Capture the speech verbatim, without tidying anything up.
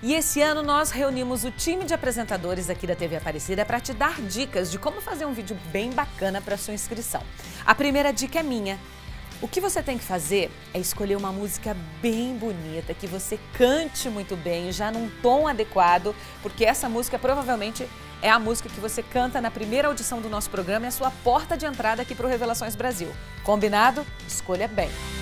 E esse ano nós reunimos o time de apresentadores aqui da T V Aparecida para te dar dicas de como fazer um vídeo bem bacana para sua inscrição. A primeira dica é minha. O que você tem que fazer é escolher uma música bem bonita, que você cante muito bem, já num tom adequado, porque essa música provavelmente é a música que você canta na primeira audição do nosso programa e é a sua porta de entrada aqui para o Revelações Brasil. Combinado? Escolha bem!